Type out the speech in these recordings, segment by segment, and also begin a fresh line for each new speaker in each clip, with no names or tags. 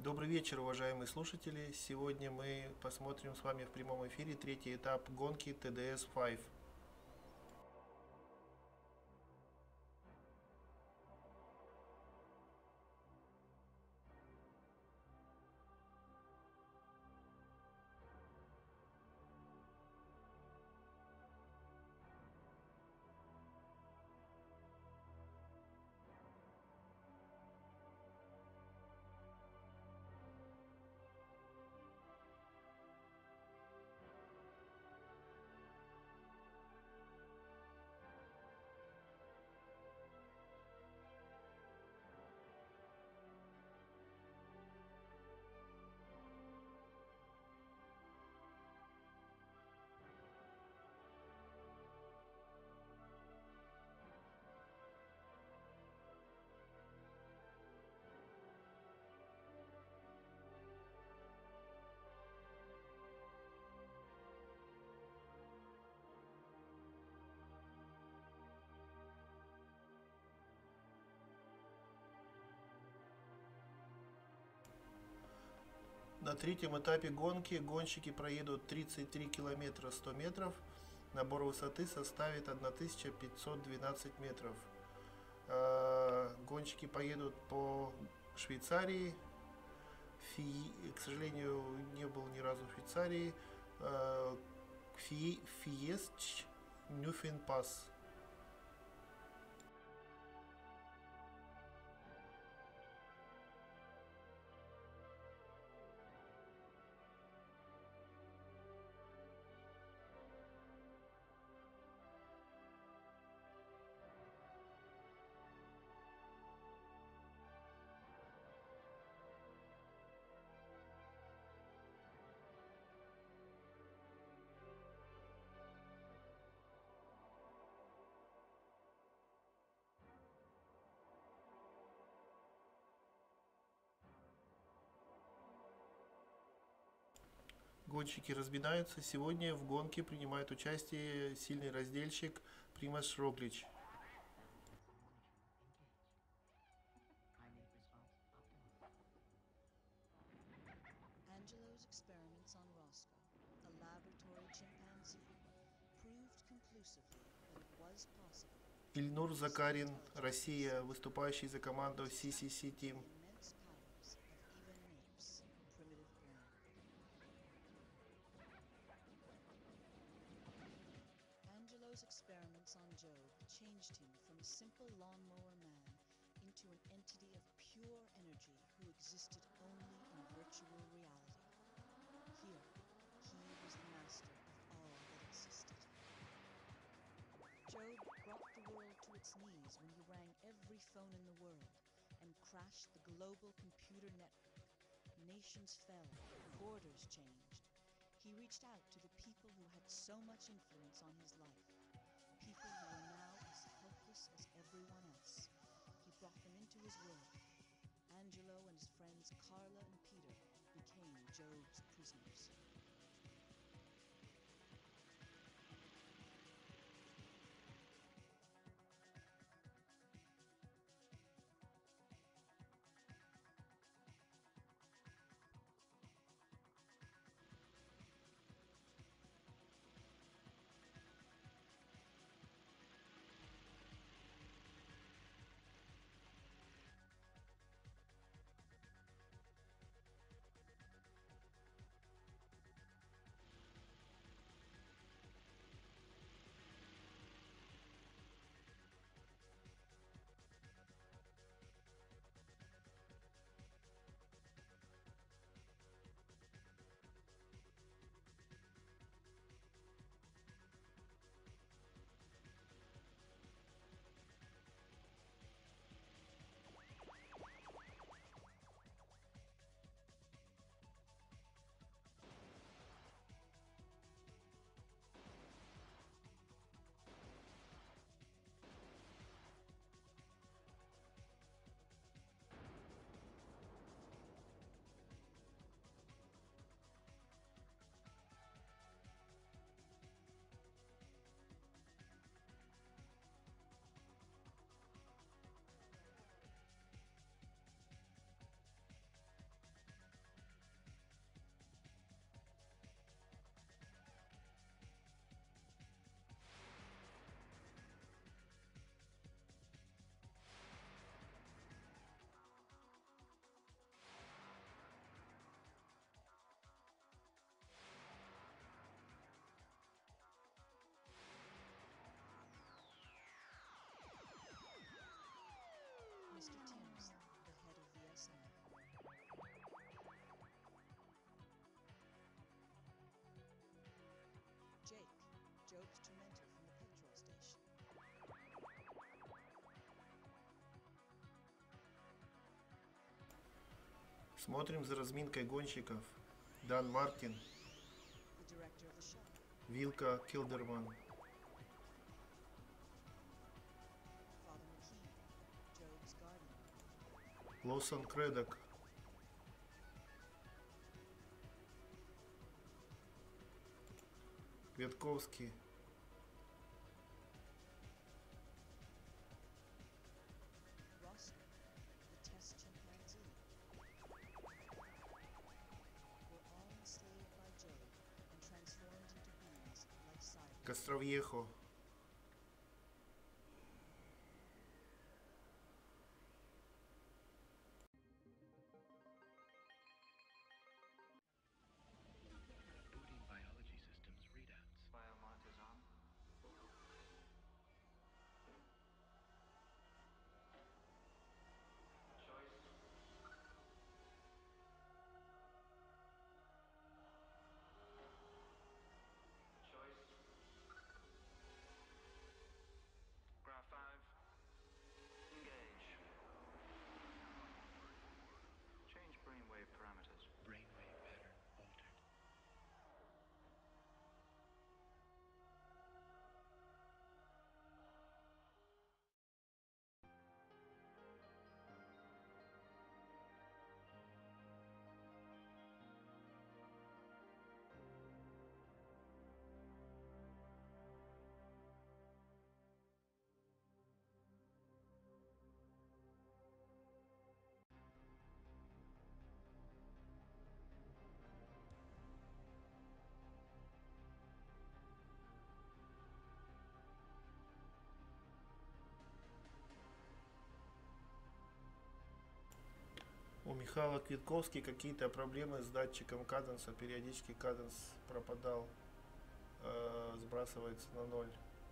Добрый вечер, уважаемые слушатели. Сегодня мы посмотрим с вами в прямом эфире третий этап гонки TDS-5. На третьем этапе гонки гонщики проедут 33 километра 100 метров. Набор высоты составит 1512 метров. Гонщики поедут по Швейцарии. К сожалению, не был ни разу в Швейцарии. Фиест Нюфенпас. Гонщики разминаются. Сегодня в гонке принимает участие сильный раздельщик Примаш Роглич.
Angelo's experiments on Roscoe, a laboratory chimpanzee, proved conclusively that it was possible.
Ильнур Закарин, Россия, выступающий за команду CCC Team.
Immense powers of even an ape's primitive brain. Angelo's experiments on Job changed him from a simple lawnmower man into an entity of pure energy who existed only in virtual reality. Here, he was the master of all that existed. Job brought the world to its knees when he rang every phone in the world and crashed the global computer network. Nations fell, borders changed. He reached out to the people who had so much influence on his life, people who were now as helpless as everyone else. He brought them into his world. Angelo and his friends Carla and Peter became Job's prisoners.
Смотрим за разминкой гонщиков. Дан Мартин,
The director of the show.
Вилка Килдерман,
Father McKee, Job's guardian.
Лоусон Кредок, Кветковский,
Roscoe, the test chimpanzee. Were all enslaved by Job and transformed into beings like Cyrus.
Костровьехо,
Booting biology systems readouts.
Biomarkers on. Choice. Choice. Graph 5. Engage. Change brainwave parameters.
Brainwave pattern altered.
У Михаила Квитковски какие-то проблемы с датчиком каденса. Периодически каденс пропадал, сбрасывается на ноль.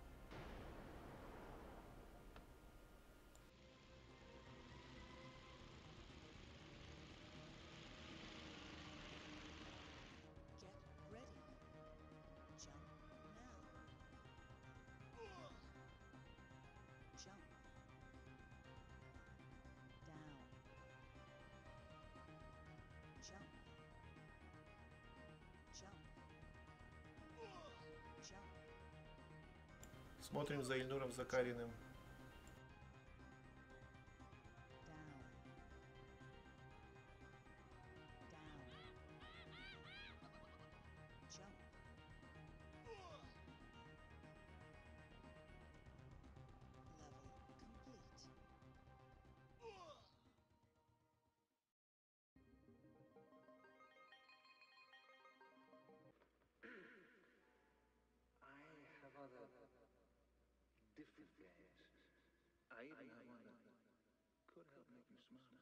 Get ready. Jump now. Jump. Down. Jump. Jump. Jump.
Смотрим за Ильнуром Закариным.
Down. Down. Jump. Level complete.
I have other different games. I even have one that could help make you smarter.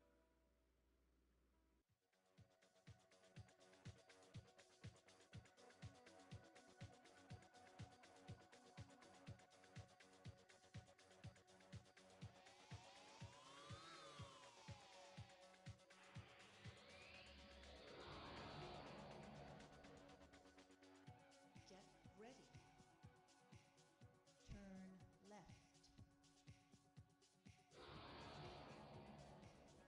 Get ready. Turn left.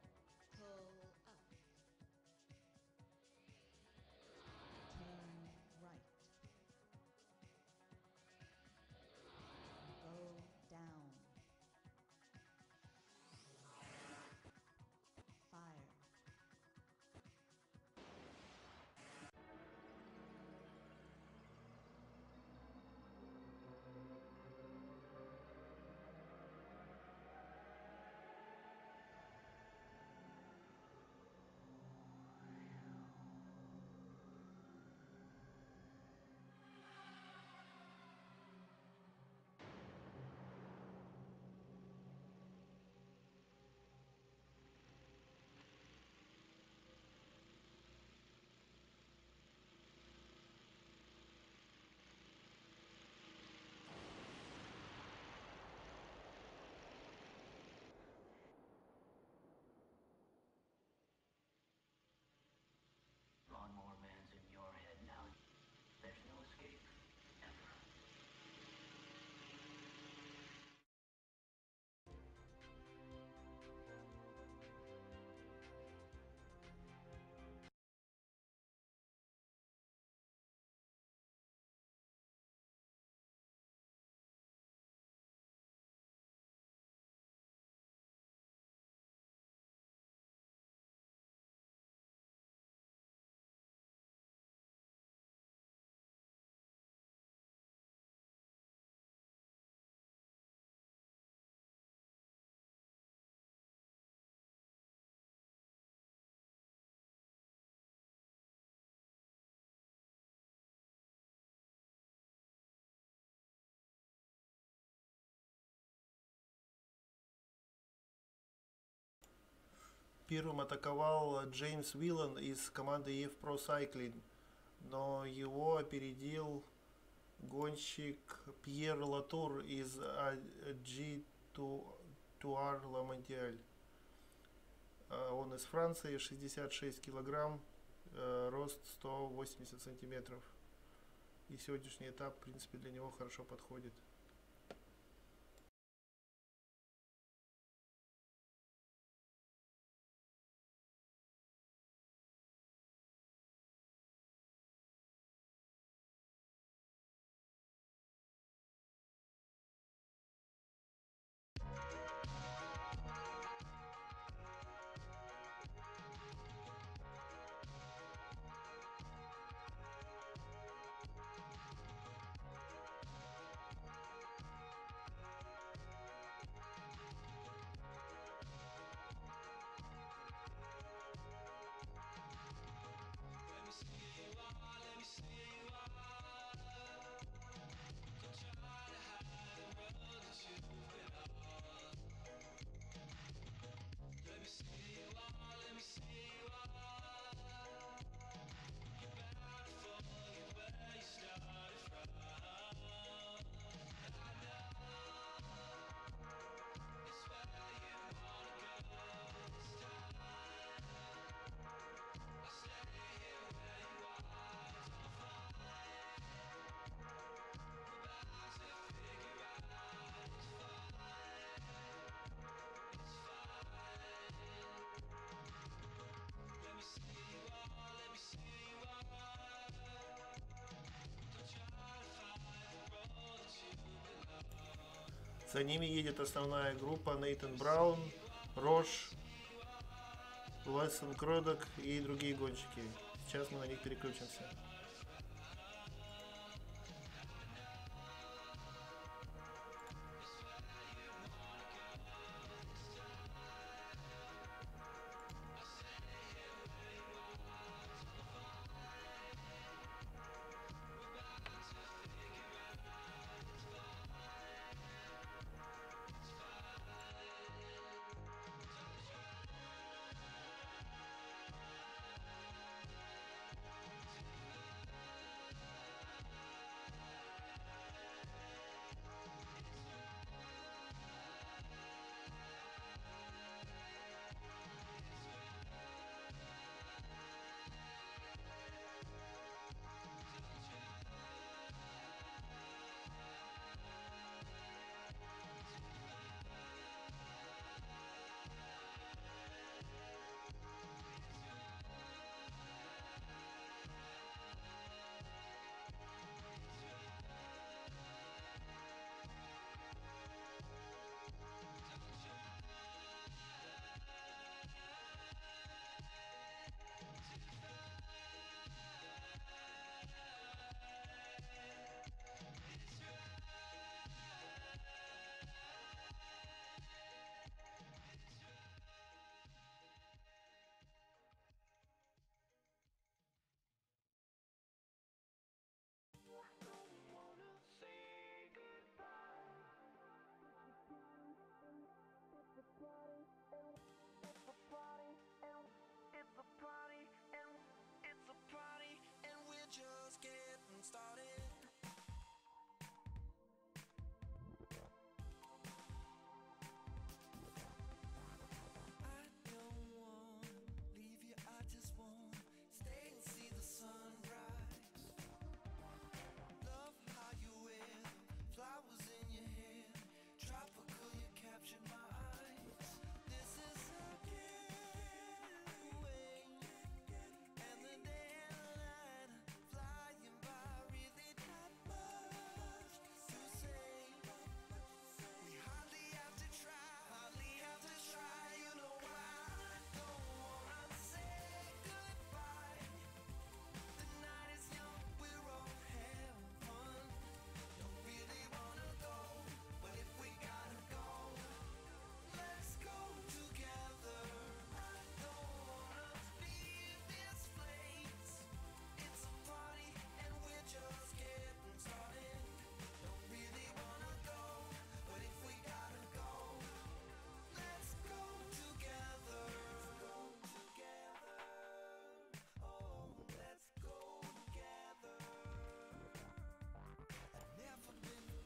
Первым атаковал Джеймс Уиллан из команды EF Pro Cycling, но его опередил гонщик Пьер Латур из AG Tour La Mondiale. Он из Франции, 66 килограмм, рост 180 сантиметров. И сегодняшний этап, в принципе, для него хорошо подходит. За ними едет основная группа: Нейтан Браун, Рош, Лесон Кродок и другие гонщики. Сейчас мы на них переключимся.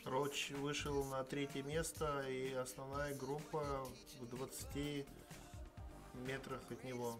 Роч вышел на третье место, и основная группа в 20 метрах от него.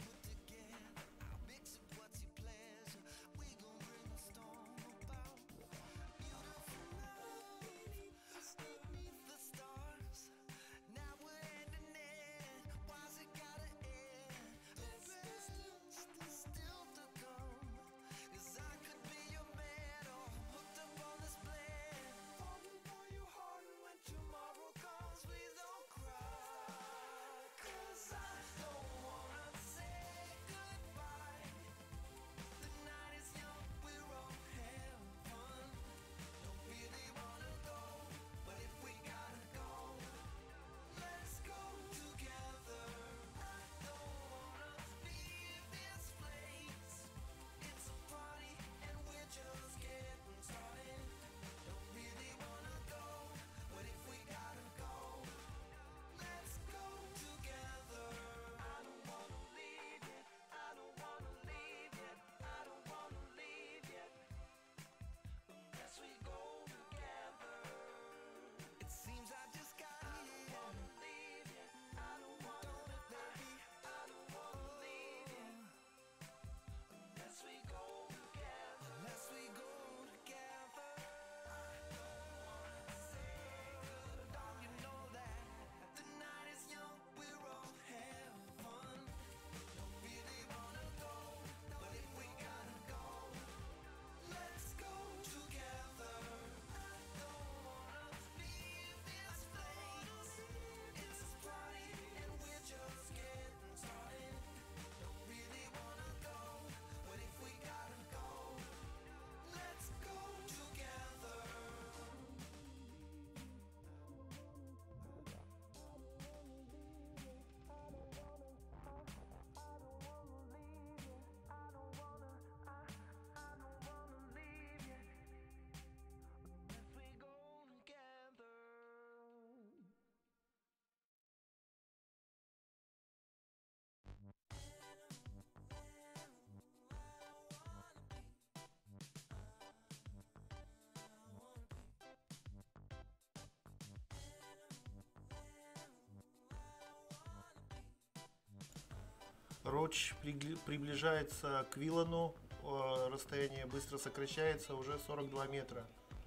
Роч приближается к Виллану, расстояние быстро сокращается, уже 42 метра.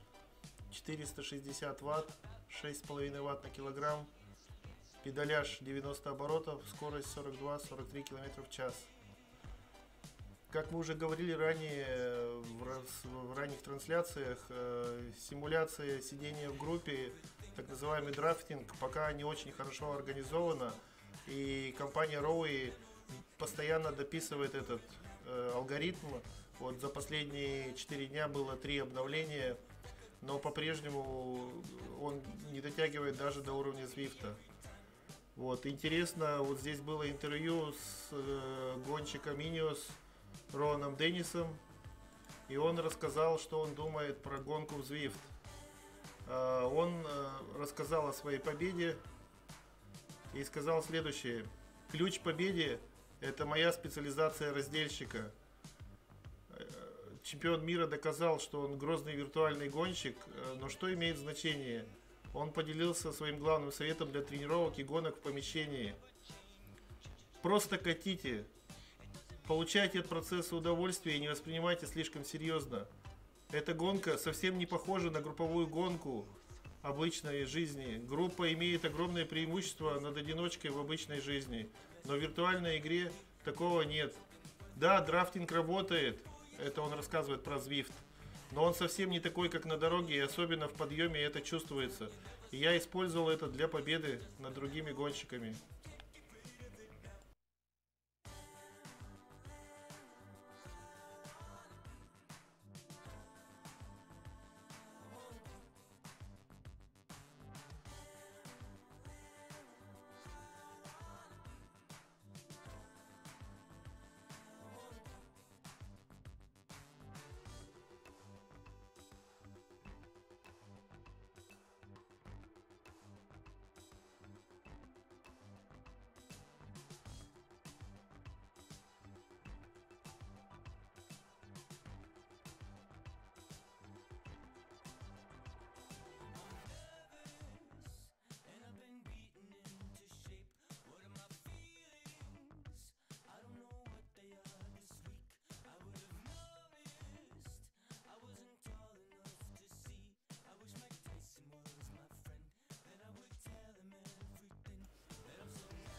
460 ватт, 6,5 ватт на килограмм, педаляж 90 оборотов, скорость 42-43 км в час. Как мы уже говорили ранее в ранних трансляциях, симуляция сидения в группе, так называемый драфтинг, пока не очень хорошо организована, и компания Роуи постоянно дописывает этот алгоритм. Вот за последние 4 дня было 3 обновления, но по-прежнему он не дотягивает даже до уровня Звифта. Вот, интересно, вот здесь было интервью с гонщиком Ineos Роаном Деннисом, и он рассказал, что он думает про гонку в Zwift. Он рассказал о своей победе и сказал следующее: ключ к победе — это моя специализация раздельщика. Чемпион мира доказал, что он грозный виртуальный гонщик, но что имеет значение? Он поделился своим главным советом для тренировок и гонок в помещении. Просто катите, получайте от процесса удовольствие и не воспринимайте слишком серьезно. Эта гонка совсем не похожа на групповую гонку обычной жизни. Группа имеет огромное преимущество над одиночкой в обычной жизни, но в виртуальной игре такого нет. Да, драфтинг работает, это он рассказывает про Zwift, но он совсем не такой, как на дороге, и особенно в подъеме это чувствуется. И я использовал это для победы над другими гонщиками.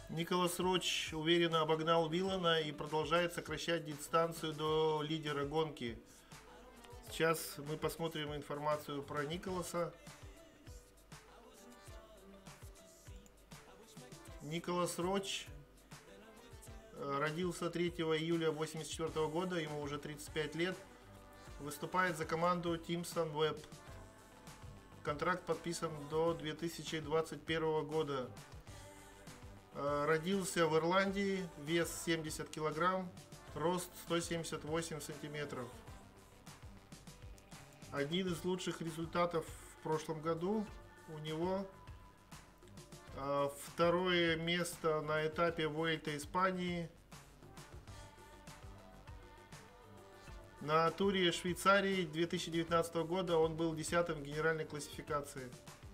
Николас Роч уверенно обогнал Виллана и продолжает сокращать дистанцию до лидера гонки. Сейчас мы посмотрим информацию про Николаса. Николас Роч родился 3 июля 1984 года, ему уже 35 лет. Выступает за команду Team Sunweb. Контракт подписан до 2021 года. Родился в Ирландии, вес 70 килограмм, рост 178 сантиметров. Один из лучших результатов в прошлом году у него второе место на этапе Vuelta Испании. На туре Швейцарии 2019 года он был 10-м в генеральной классификации.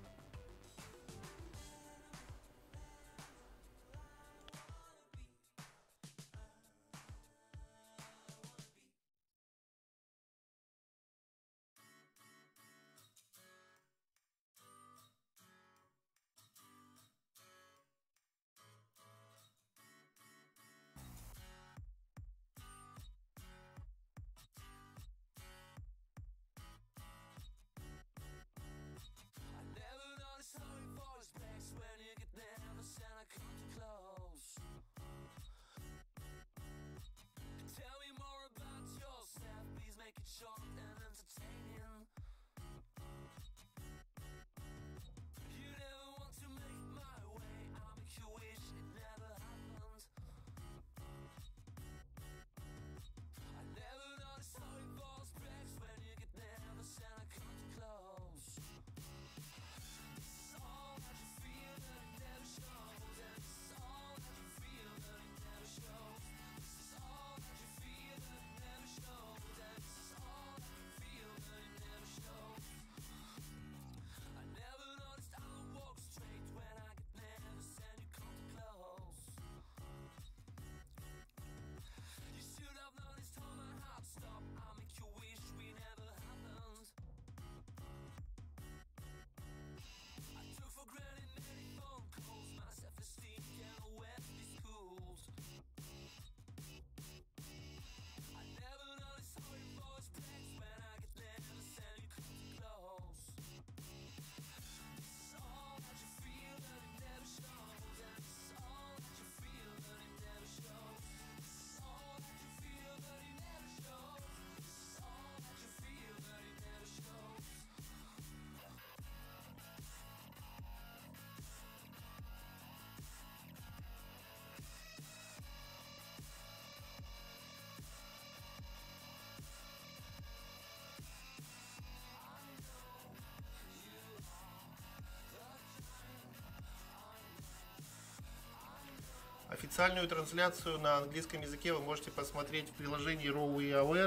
Официальную трансляцию на английском языке вы можете посмотреть в приложении Raw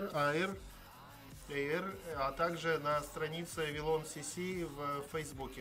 AR, а также на странице Вилон CC в Фейсбуке.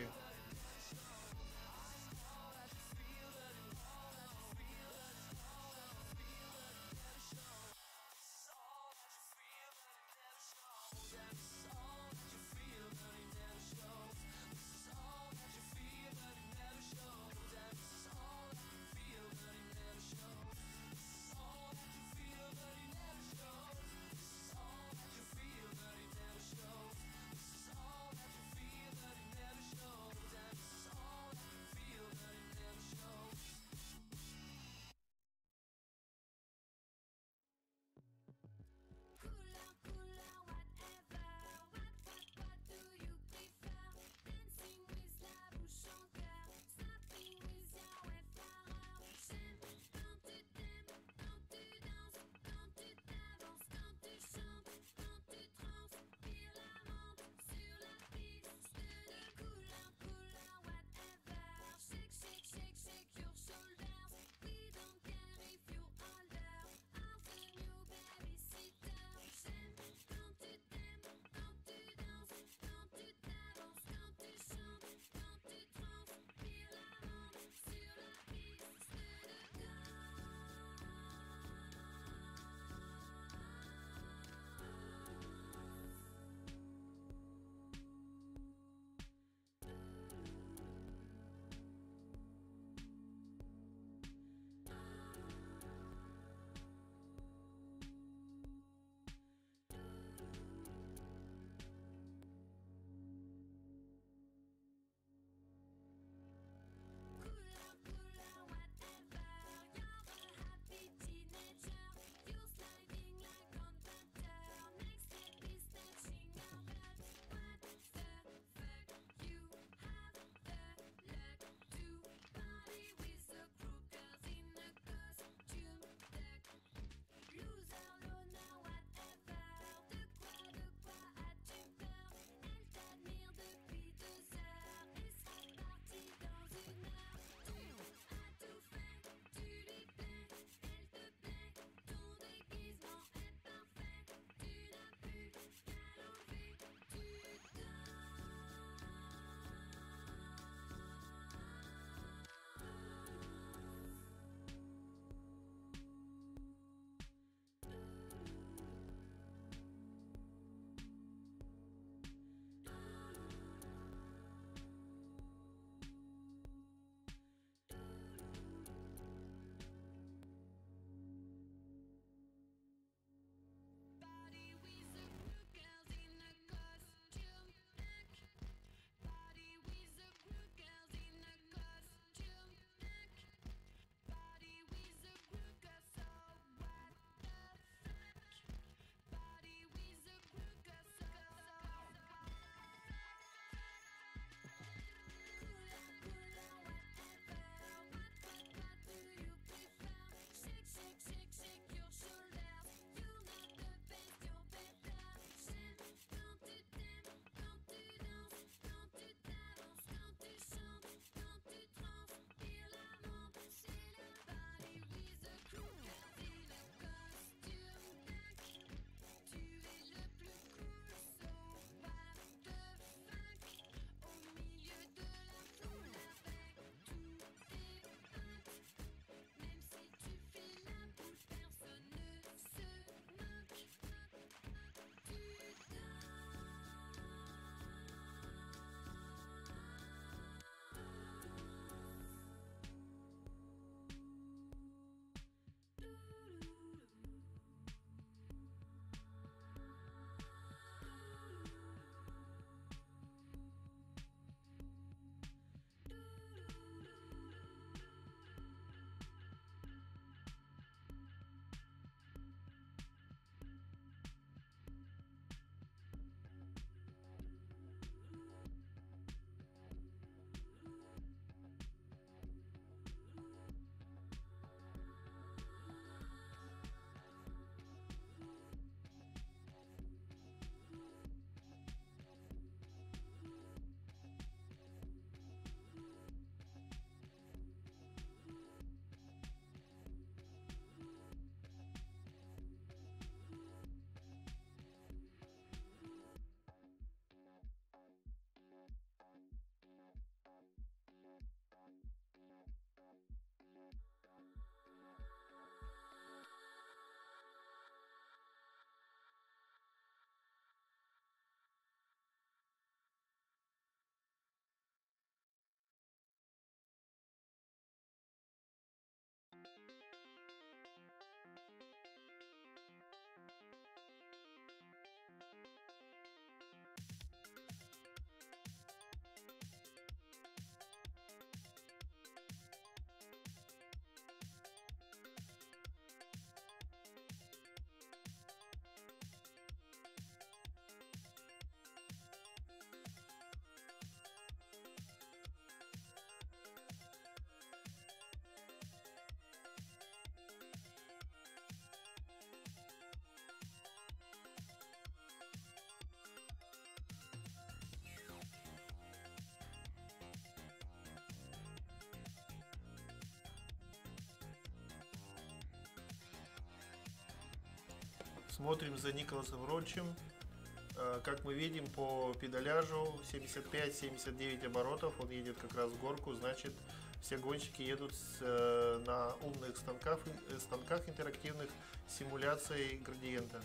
Смотрим за Николасом Роджем. Как мы видим по педаляжу 75-79 оборотов, он едет как раз в горку, значит все гонщики едут на умных станках интерактивных симуляций градиента.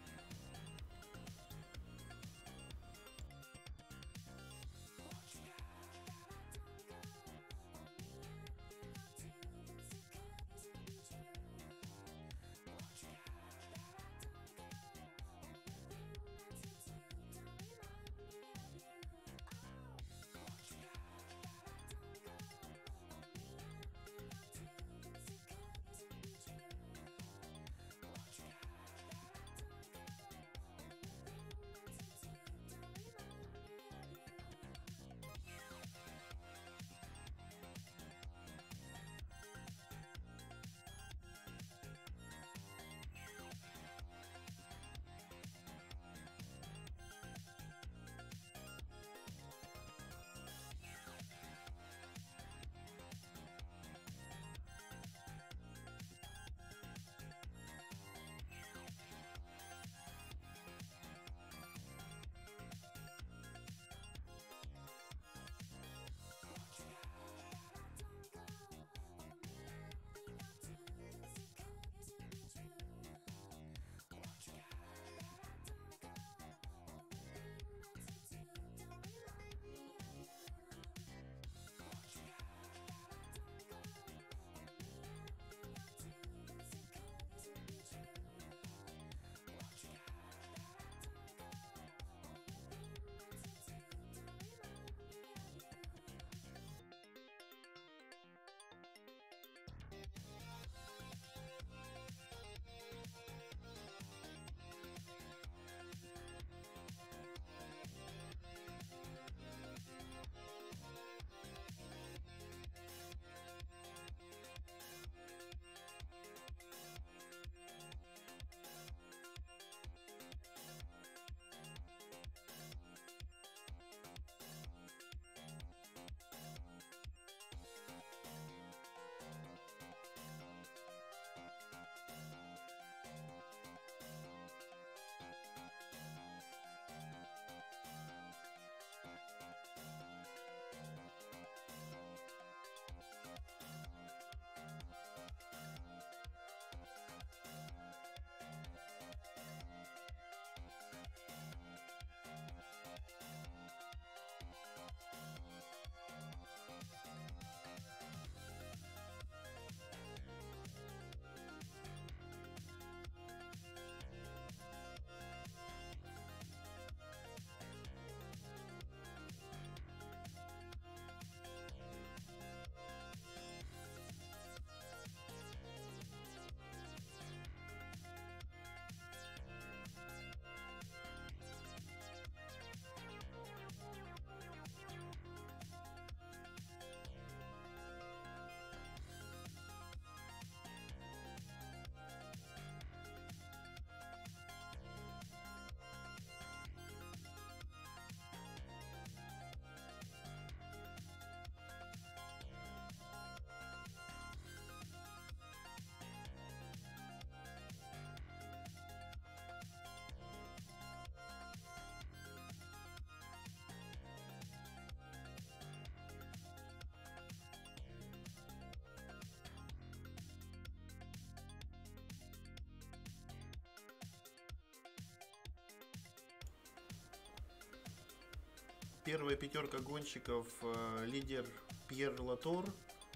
Первая пятерка гонщиков: лидер Пьер Латур,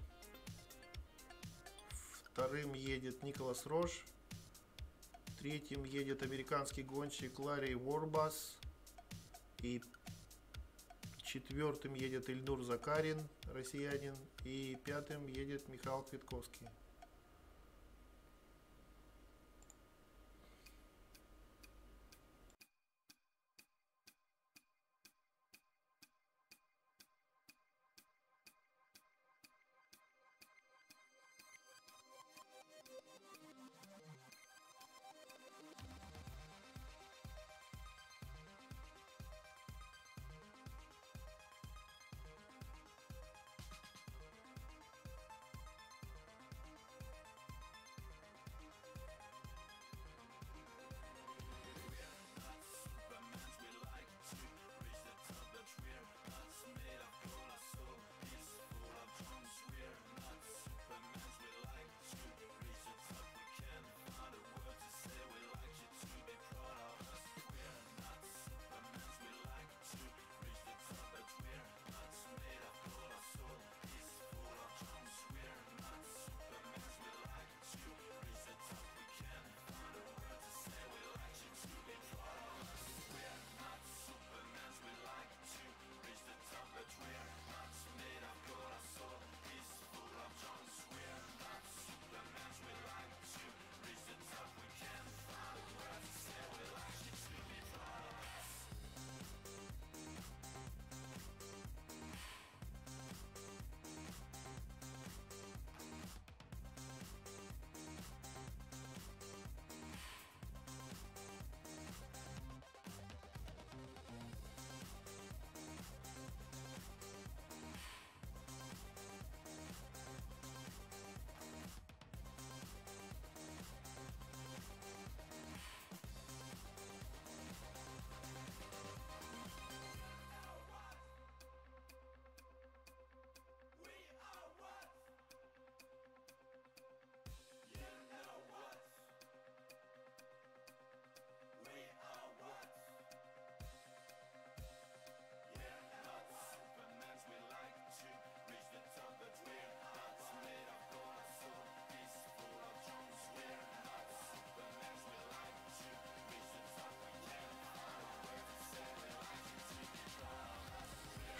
вторым едет Николас Рож, третьим едет американский гонщик Ларри Уорбас, и четвертым едет Ильнур Закарин, россиянин, и пятым едет Михаил Квитковский.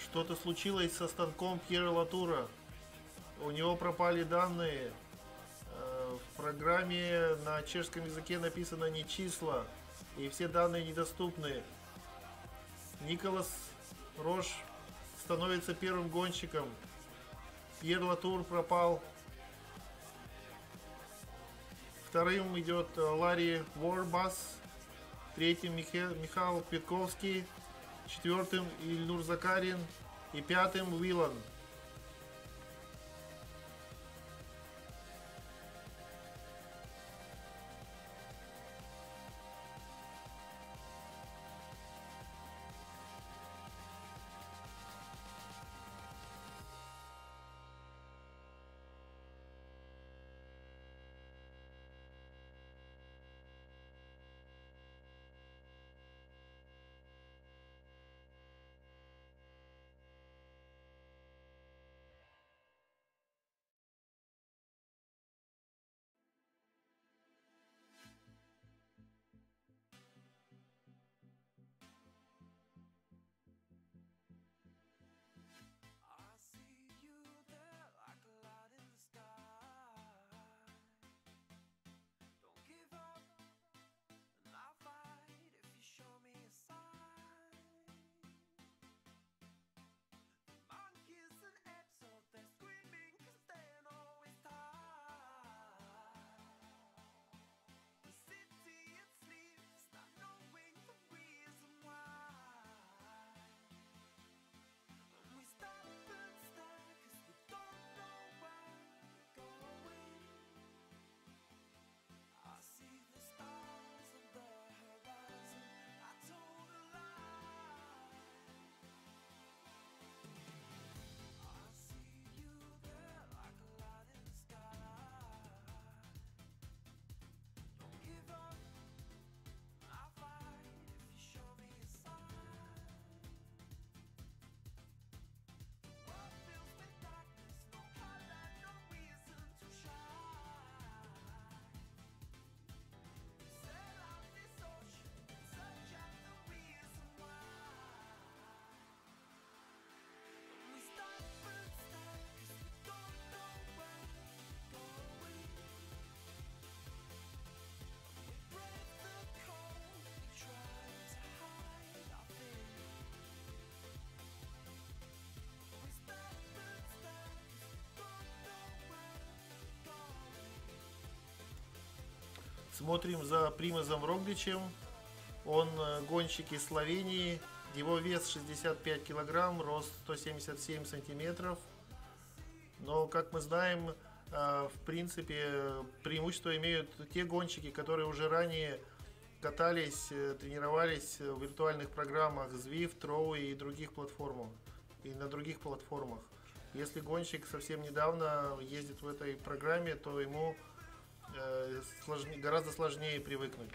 Что-то случилось со станком Пьера Латура. У него пропали данные. В программе на чешском языке написано не числа, и все данные недоступны. Николас Рош становится первым гонщиком. Пьер Латур пропал. Вторым идет Ларри Ворбас. Третьим Михаил Квитковский. Четвертым Ильнур Закарин. И пятым Уилан. Смотрим за Примазом Рогличем. Он гонщик из Словении. Его вес 65 килограмм, рост 177 сантиметров. Но, как мы знаем, в принципе, преимущество имеют те гонщики, которые уже ранее катались, тренировались в виртуальных программах Zwift, Trove и других платформах. И на других платформах. Если гонщик совсем недавно ездит в этой программе, то ему гораздо сложнее привыкнуть.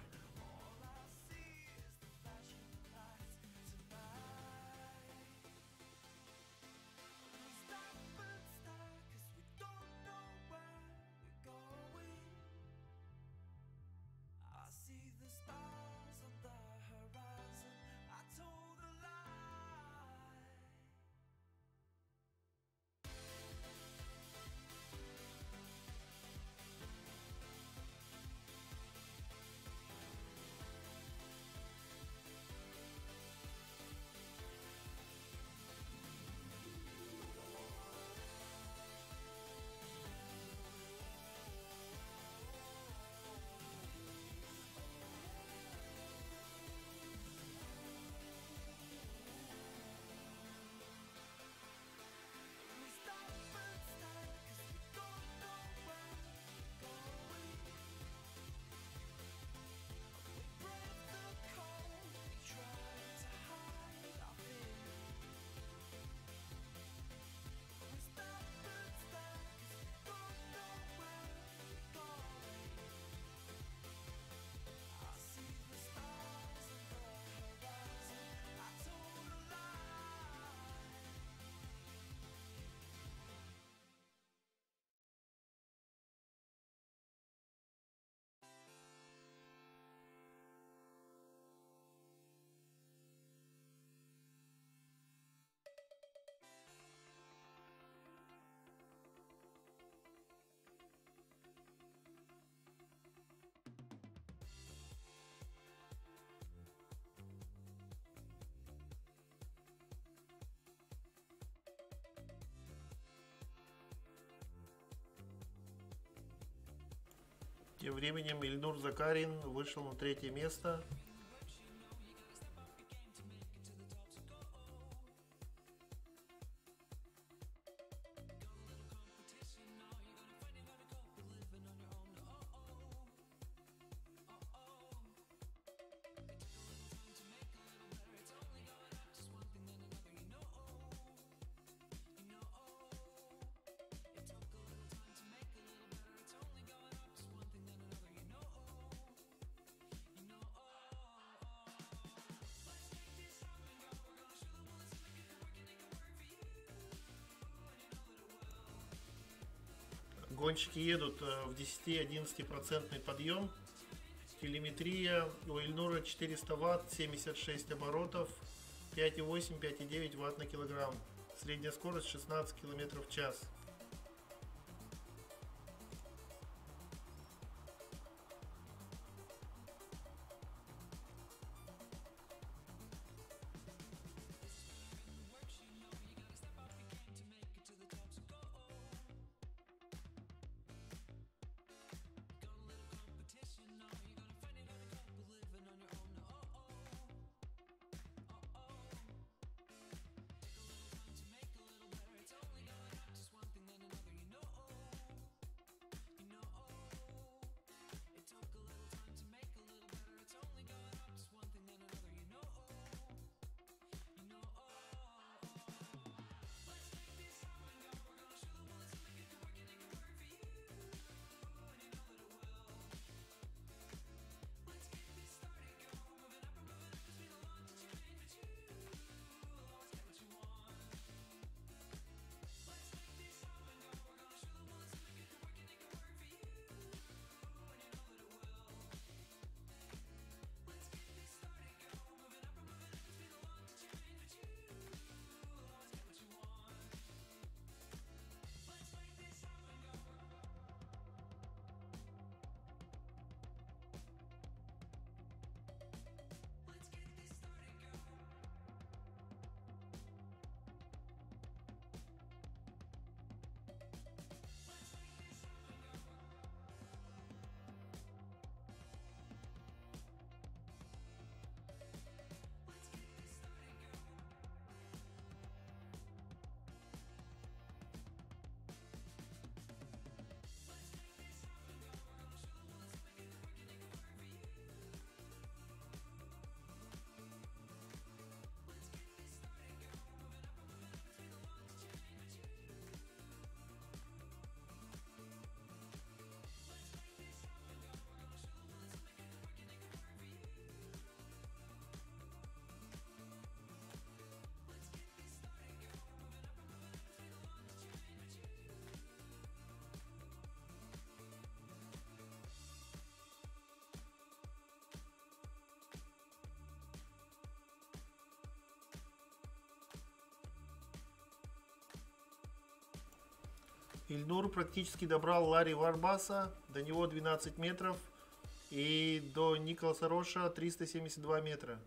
Тем временем Ильнур Закарин вышел на третье место. Гонщики едут в 10-11% подъем. Телеметрия у Ильнура 400 Вт, 76 оборотов, 5,8-5,9 Вт на килограмм. Средняя скорость 16 км в час. Ильнур практически добрал Ларри Варбаса, до него 12 метров, и до Николаса Роша 372 метра.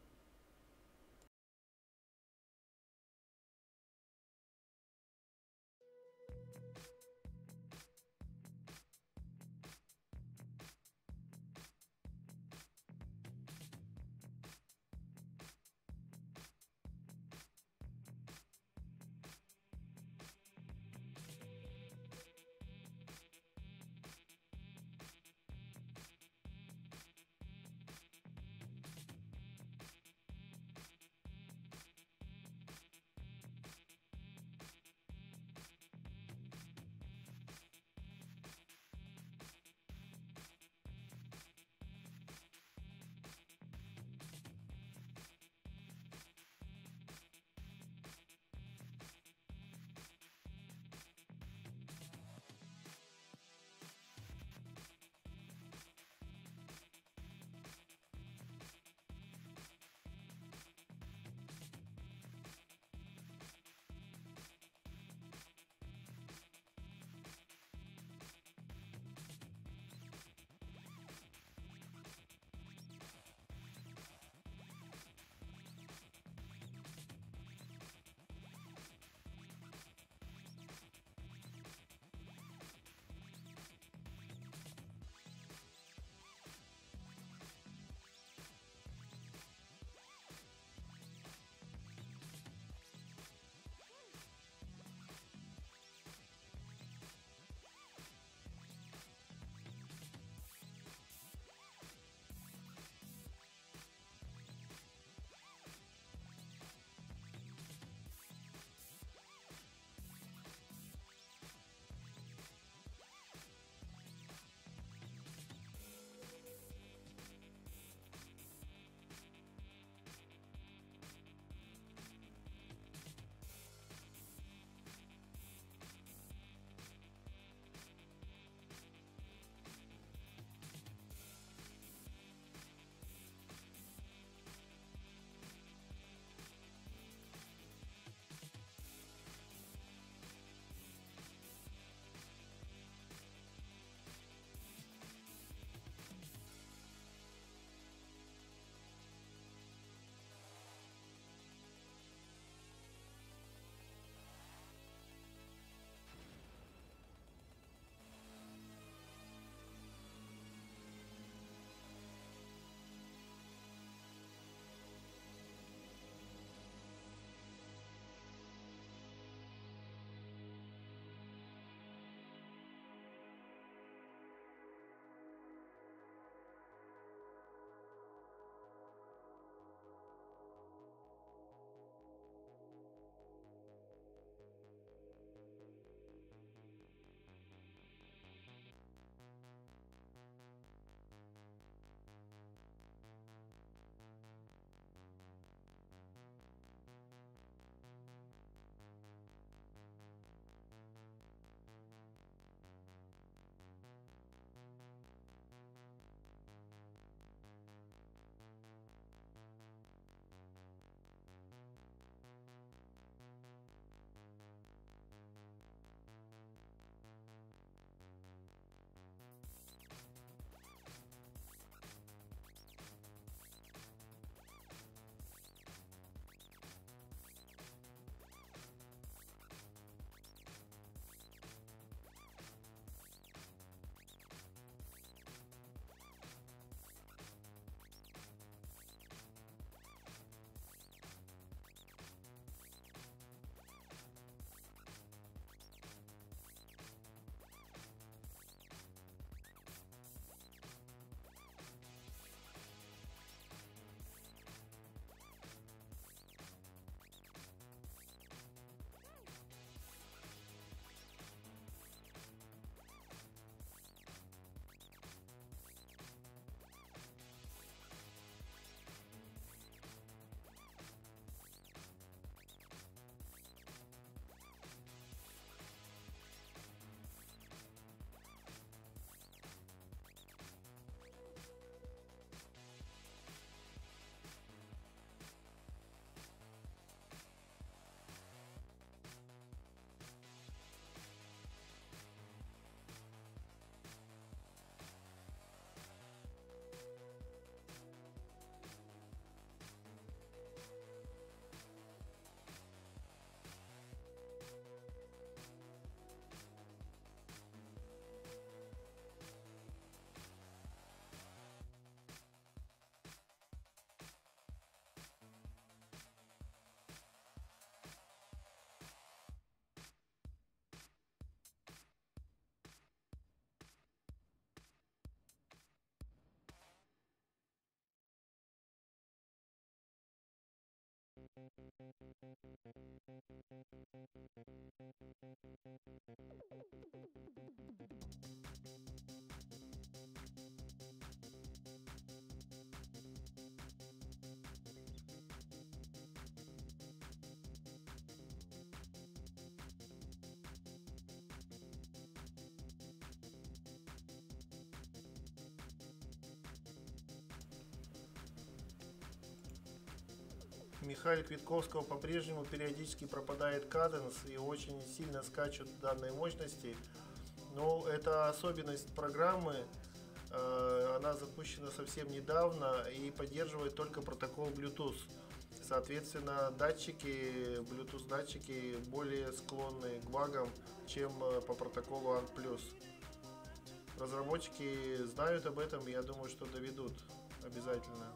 Михаила Квитковского по-прежнему периодически пропадает каденс и очень сильно скачут данные мощности. Но это особенность программы. Она запущена совсем недавно и поддерживает только протокол Bluetooth. Соответственно, Bluetooth датчики более склонны к багам, чем по протоколу ANT+. Разработчики знают об этом, и я думаю, что доведут обязательно.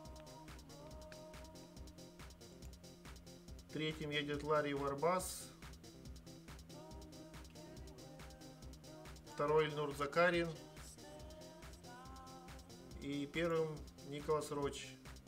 Третьим едет Ларри Варбас. Второй Ильнур Закарин. И первым Николас Роч.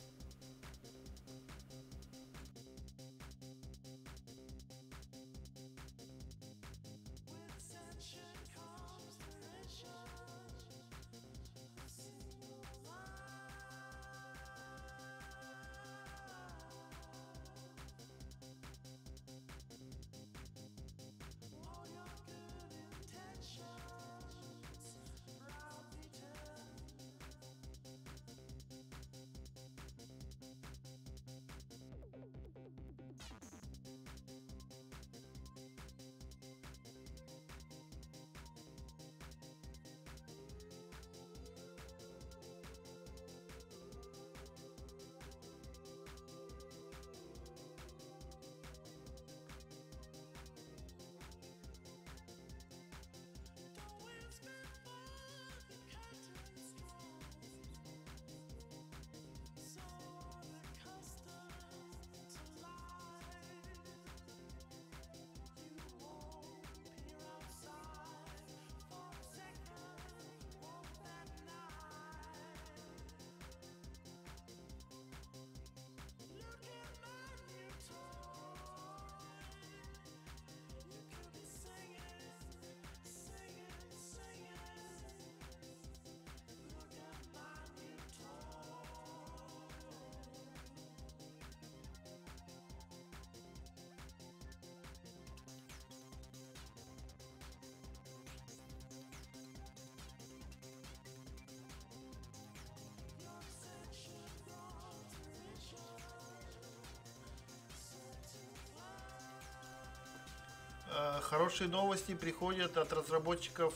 Хорошие новости приходят от разработчиков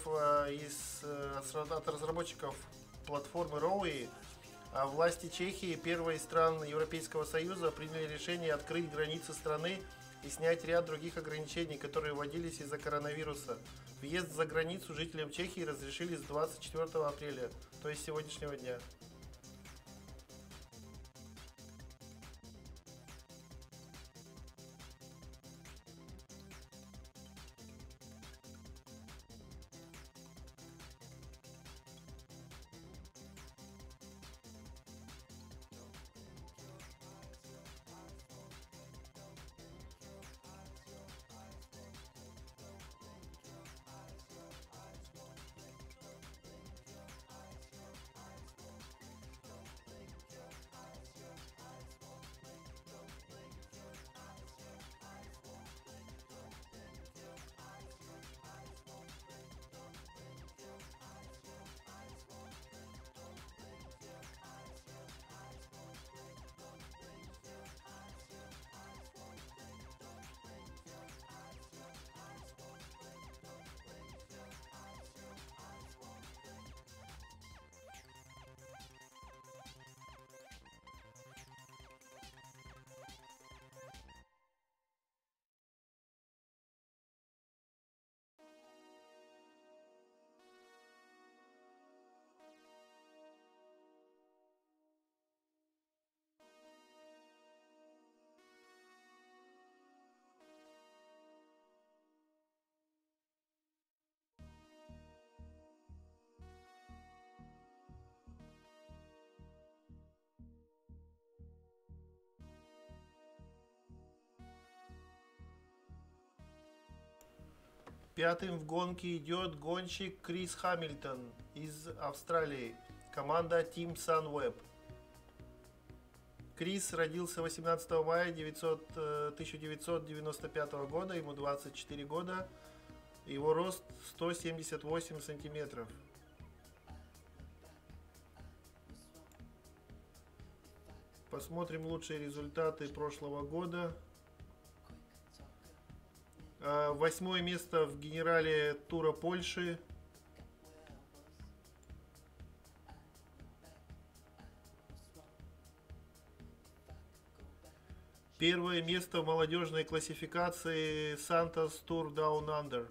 от разработчиков платформы Rowi. Власти Чехии, первой из стран Европейского Союза, приняли решение открыть границы страны и снять ряд других ограничений, которые вводились из-за коронавируса. Въезд за границу жителям Чехии разрешили с 24 апреля, то есть сегодняшнего дня. Пятым в гонке идет гонщик Крис Хамильтон из Австралии. Команда Team Sunweb. Крис родился 18 мая 1995 года, ему 24 года. Его рост 178 сантиметров. Посмотрим лучшие результаты прошлого года. 8 место в генерале Тура Польши. Первое место в молодежной классификации Santos Tour Down Under.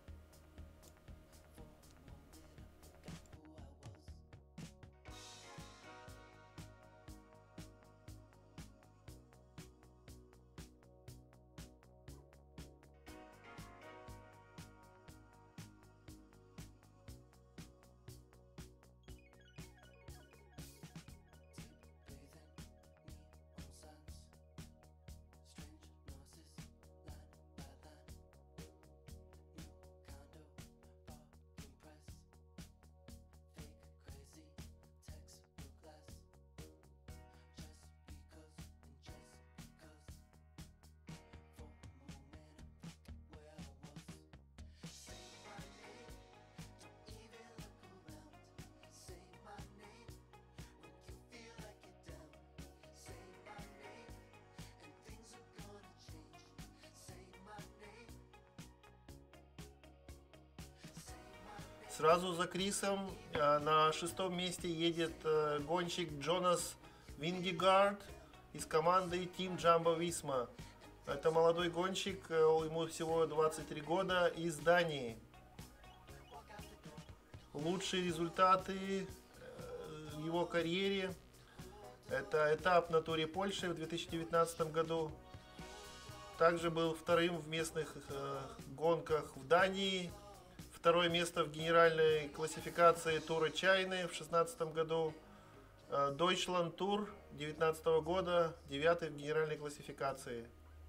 Сразу за Крисом на 6-м месте едет гонщик Джонас Вингегард из команды Team Jumbo Visma. Это молодой гонщик, ему всего 23 года, из Дании. Лучшие результаты в его карьере — это этап на Туре Польши в 2019 году. Также был вторым в местных гонках в Дании. Второе место в генеральной классификации Тура Чайны в 2016 году. Deutschland Tour 2019 года, 9 в генеральной классификации.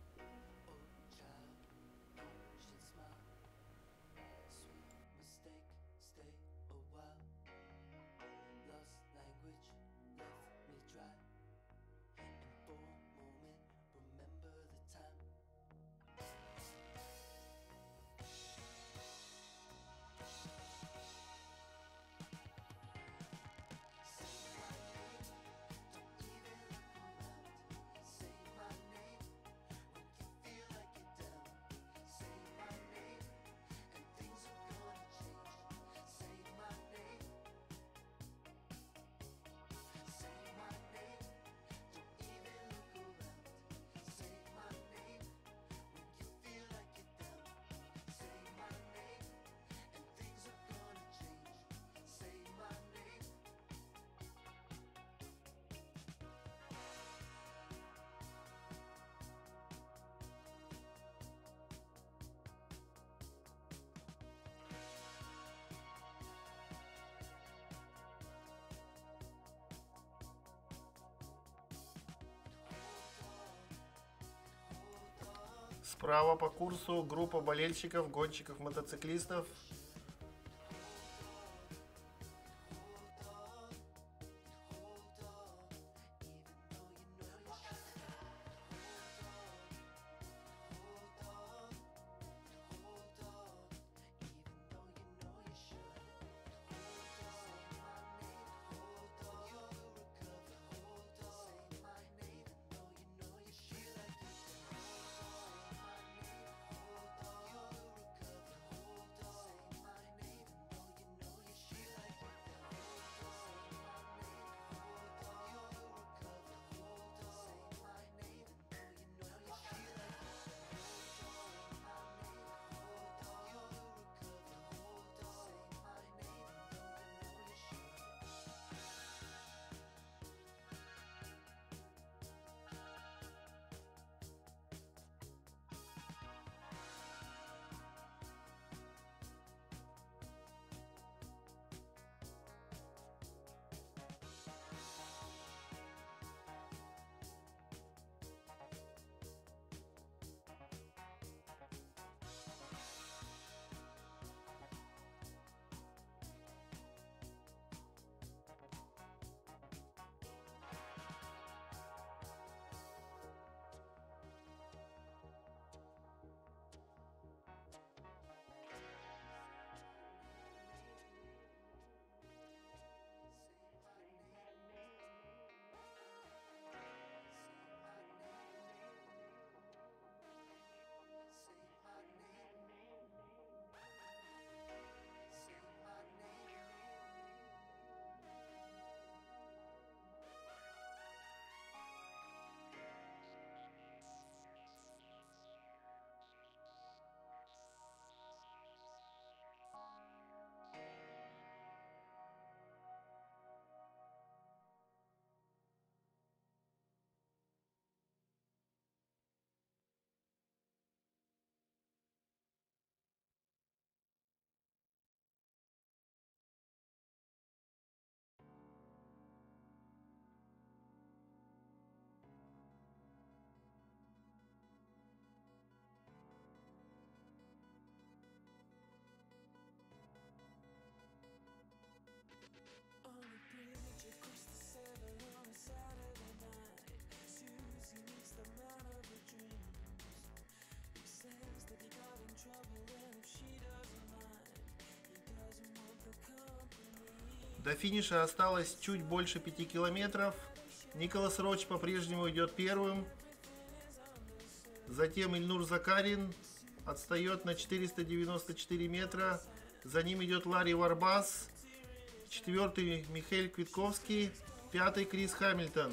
Справа по курсу группа болельщиков, гонщиков, мотоциклистов. До финиша осталось чуть больше 5 километров. Николас Роч по-прежнему идет первым. Затем Ильнур Закарин отстает на 494 метра. За ним идет Ларри Варбас. Четвертый Михаил Квитковский. Пятый Крис Хамильтон.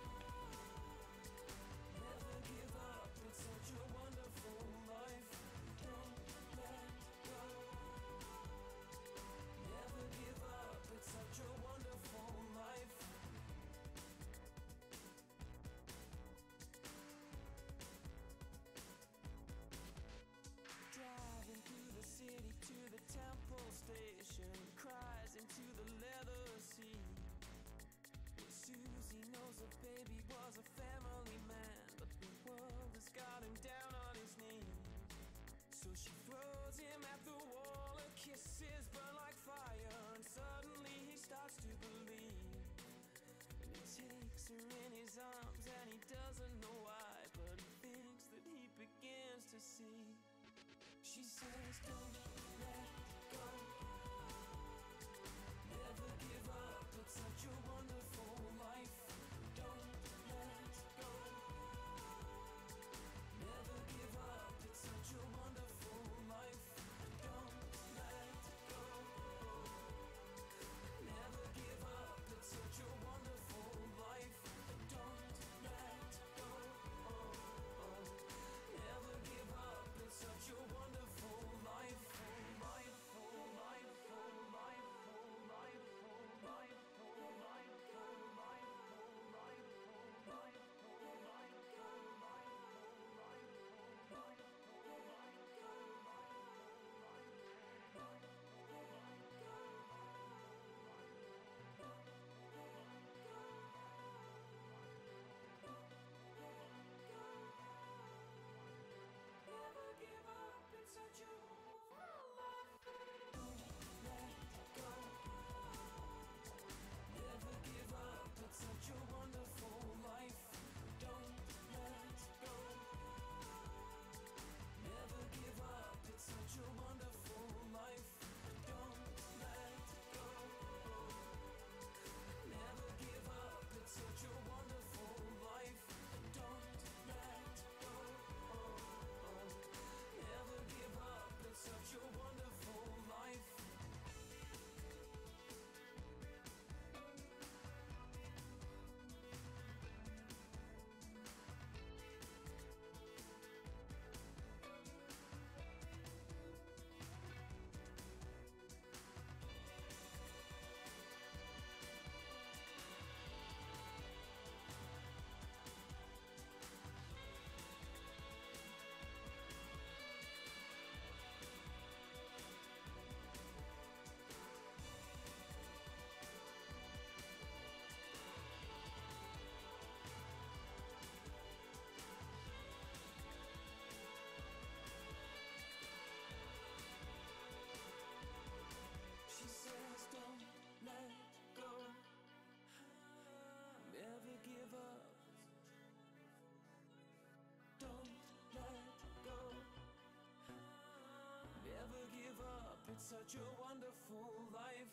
Such a wonderful life.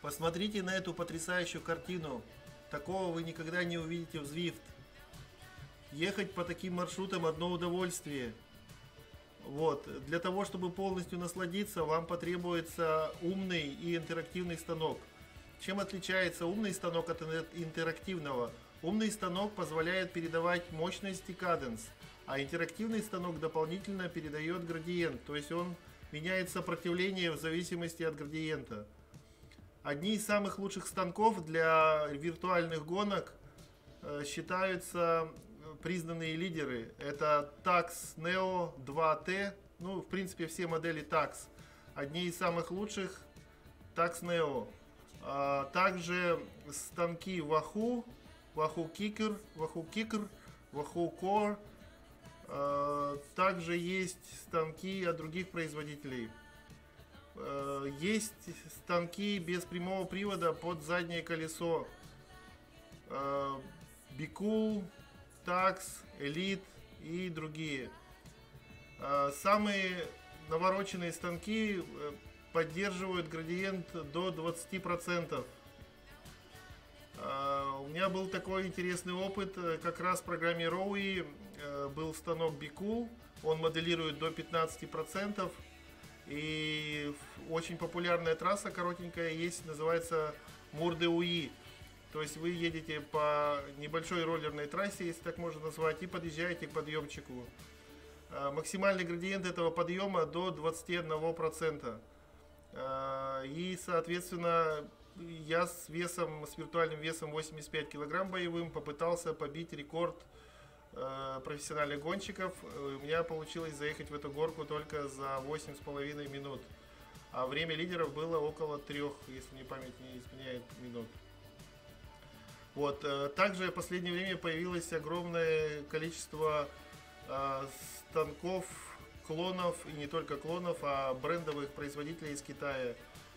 Посмотрите на эту потрясающую картину. Такого вы никогда не увидите в Zwift. Ехать по таким маршрутам одно удовольствие. Вот. Для того, чтобы полностью насладиться, вам потребуется умный и интерактивный станок. Чем отличается умный станок от интерактивного? Умный станок позволяет передавать мощность и каденс, а интерактивный станок дополнительно передает градиент, то есть он меняет сопротивление в зависимости от градиента. Одни из самых лучших станков для виртуальных гонок считаются признанные лидеры. Это Tacx Neo 2T, ну, в принципе, все модели Tacx. Одни из самых лучших Tacx Neo. Также станки Wahoo, Wahoo Kicker, Wahoo Core. Также есть станки от других производителей. Есть станки без прямого привода под заднее колесо. Be-Cool, Tacx, Elite и другие. Самые навороченные станки поддерживают градиент до 20%. У меня был такой интересный опыт, как раз в программе Rowie был станок Be-Cool, он моделирует до 15%, и очень популярная трасса коротенькая есть, называется Мур-де-Уи. То есть вы едете по небольшой роллерной трассе, если так можно назвать, и подъезжаете к подъемчику. Максимальный градиент этого подъема до 21%. И, соответственно, я с виртуальным весом 85 килограмм боевым попытался побить рекорд профессиональных гонщиков. У меня получилось заехать в эту горку только за 8,5 минут. А время лидеров было около 3, если мне память не изменяет, минут. Вот. Также в последнее время появилось огромное количество станков, клонов, и не только клонов, а брендовых производителей из Китая.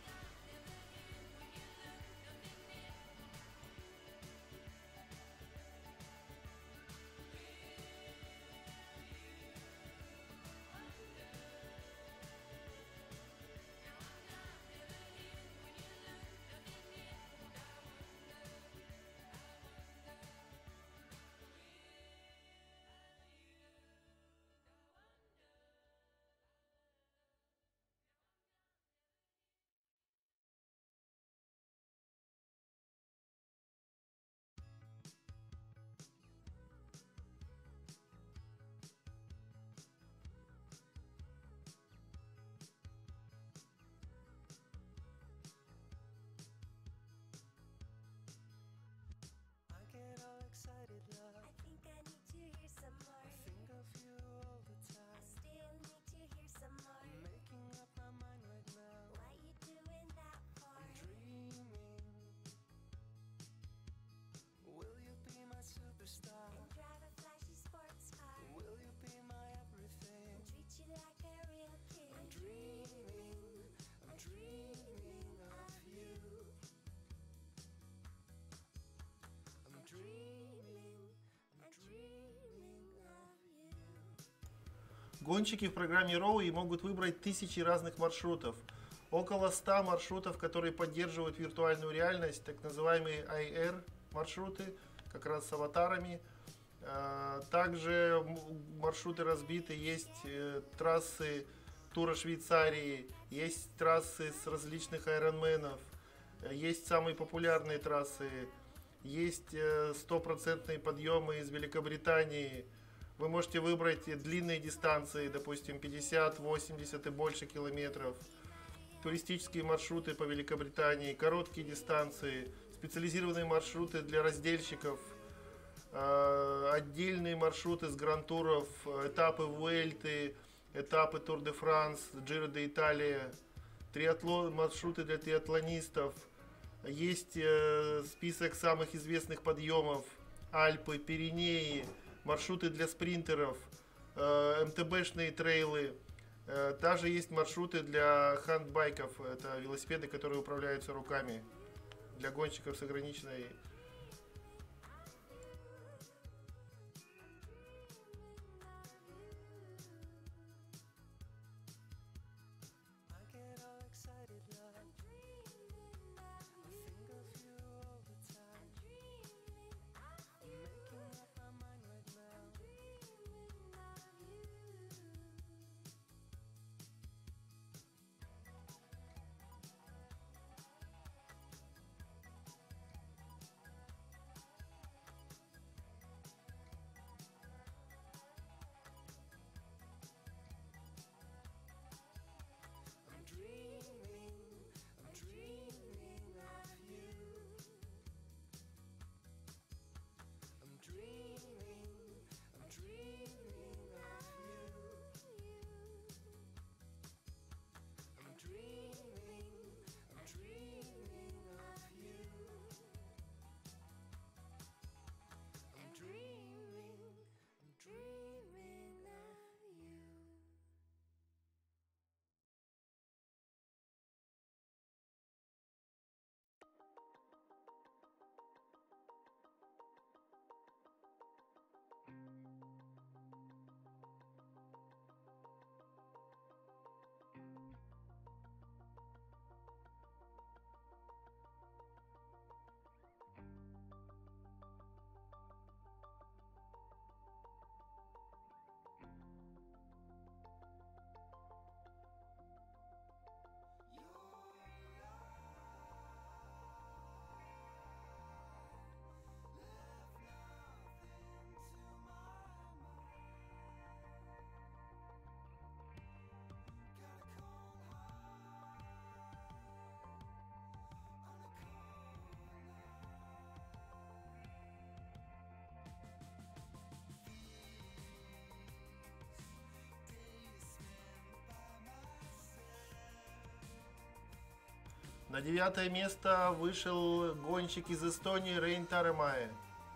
Гонщики в программе Rowie могут выбрать тысячи разных маршрутов. Около 100 маршрутов, которые поддерживают виртуальную реальность, так называемые IR маршруты, как раз с аватарами. Также маршруты разбиты, есть трассы Тура Швейцарии, есть трассы с различных айронменов, есть самые популярные трассы, есть стопроцентные подъемы из Великобритании. Вы можете выбрать длинные дистанции, допустим, 50, 80 и больше километров, туристические маршруты по Великобритании, короткие дистанции, специализированные маршруты для раздельщиков, отдельные маршруты с гран-туров, этапы Vuelты, этапы Tour de France, Giro d'Italia, маршруты для триатлонистов. Есть список самых известных подъемов: Альпы, Пиренеи, маршруты для спринтеров, МТБшные трейлы. Также есть маршруты для хандбайков, это велосипеды, которые управляются руками, для гонщиков с ограниченной. На 9 место вышел гонщик из Эстонии Рейн Таремае.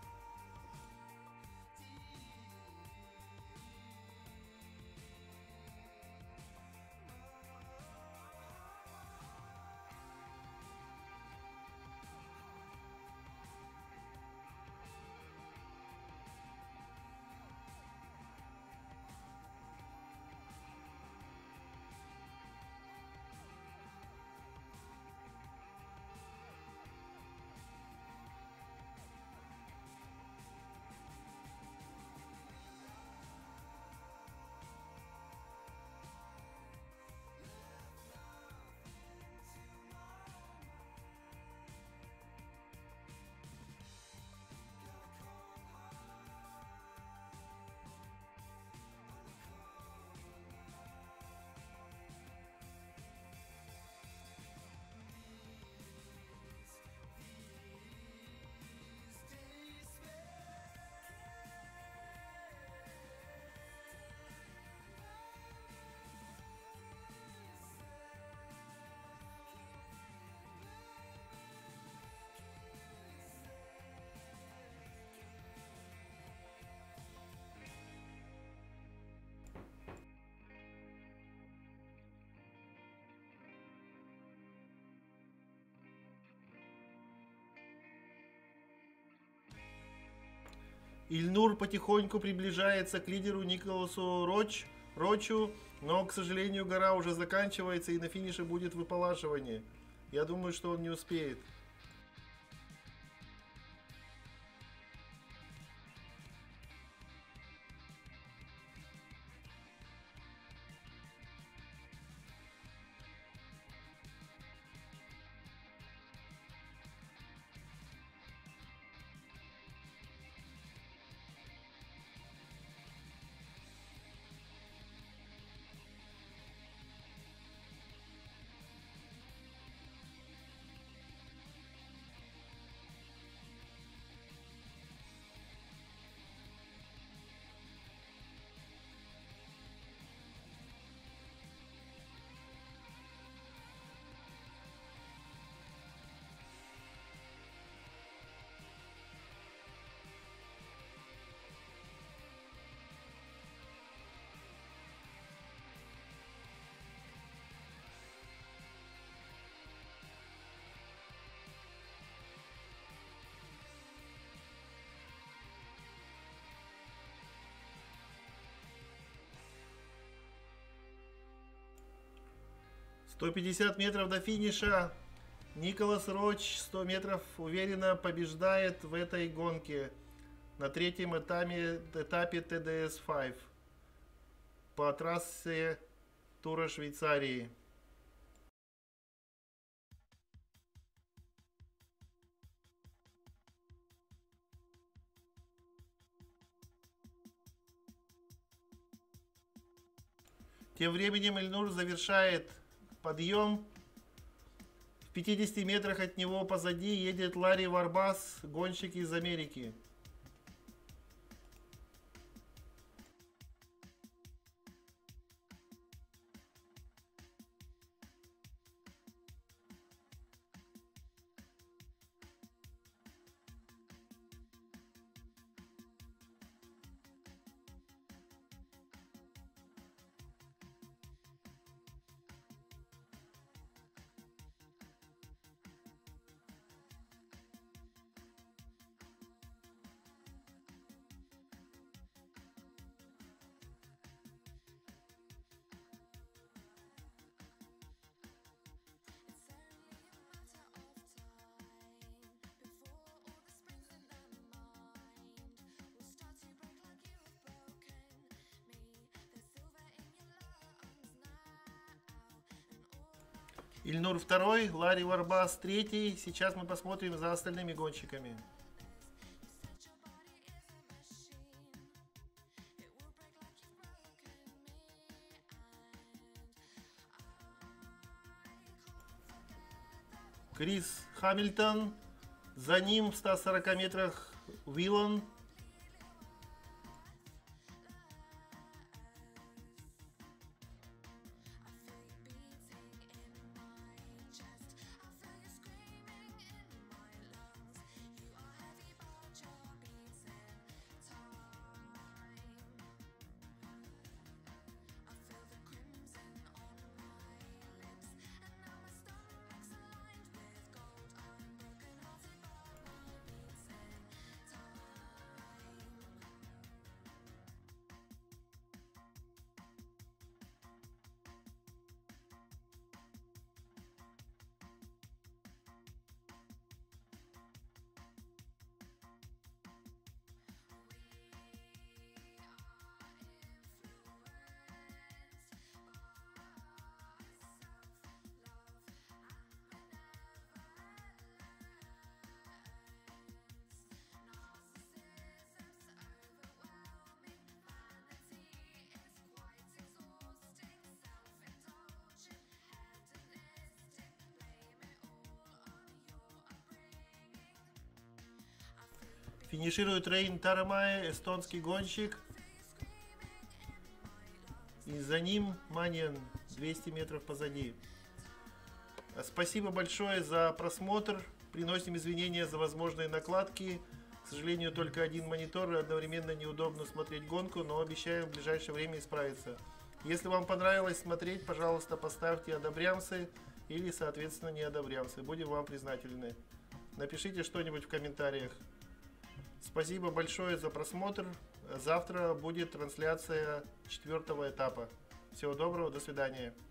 Ильнур потихоньку приближается к лидеру Николасу Рочу, но, к сожалению, гора уже заканчивается и на финише будет выполаживание. Я думаю, что он не успеет. «150 метров до финиша. Николас Роч 100 метров уверенно побеждает в этой гонке на третьем этапе ТДС-5 по трассе Тура Швейцарии. Тем временем Ильнур завершает подъем. В 50 метрах от него позади едет Ларри Варбас, гонщик из Америки. Ильнур второй, Ларри Варбас третий. Сейчас мы посмотрим за остальными гонщиками. Крис Хамильтон. За ним в 140 метрах Уиллан. Финиширует Рейн Тарамае, эстонский гонщик. И за ним Маньян 200 метров позади. Спасибо большое за просмотр. Приносим извинения за возможные накладки. К сожалению, только один монитор, и одновременно неудобно смотреть гонку, но обещаем в ближайшее время исправиться. Если вам понравилось смотреть, пожалуйста, поставьте одобрямсы или, соответственно, не одобрямсы. Будем вам признательны. Напишите что-нибудь в комментариях. Спасибо большое за просмотр. Завтра будет трансляция 4-го этапа. Всего доброго, до свидания.